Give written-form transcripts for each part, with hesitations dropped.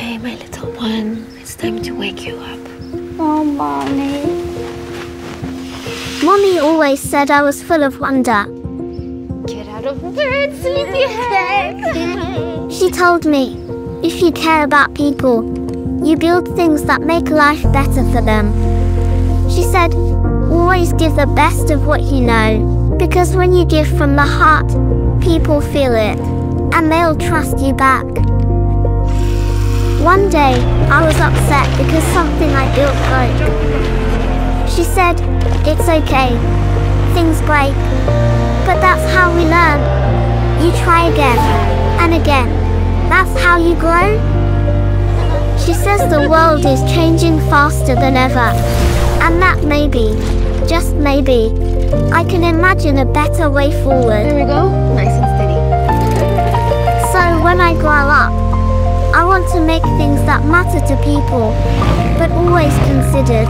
Okay, my little one, it's time to wake you up. Oh, Mommy. Mommy always said I was full of wonder. Get out of bed, sleepyhead! She told me, if you care about people, you build things that make life better for them. She said, always give the best of what you know, because when you give from the heart, people feel it, and they'll trust you back. One day, I was upset because something I built broke. She said, it's okay, things break, but that's how we learn. You try again, and again, that's how you grow. She says the world is changing faster than ever, and that maybe, just maybe, I can imagine a better way forward. There we go, nice and steady. So when I grow up, I want to make things that matter to people, but always considered.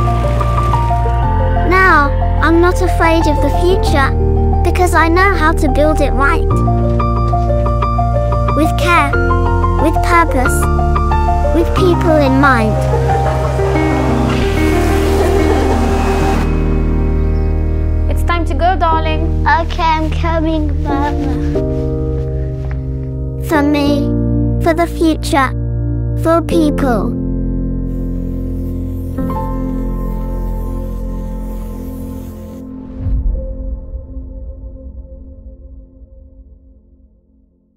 Now, I'm not afraid of the future, because I know how to build it right. With care, with purpose, with people in mind. It's time to go, darling. Okay, I'm coming, Mama. For me, for the future, for people.